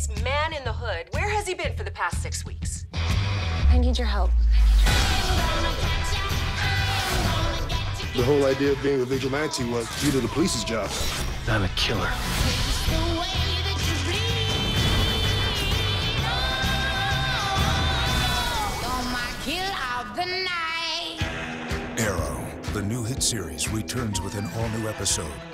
this man in the hood, where has he been for the past 6 weeks? I need your help. The whole idea of being a vigilante was due to the police's job. I'm a killer. Arrow, the new hit series, returns with an all-new episode